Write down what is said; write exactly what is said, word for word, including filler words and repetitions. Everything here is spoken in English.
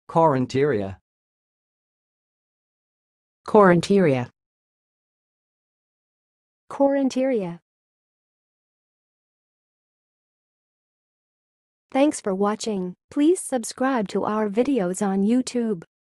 Corynteria. CORYNTERIA. CORYNTERIA. Thanks for watching. Please subscribe to our videos on YouTube.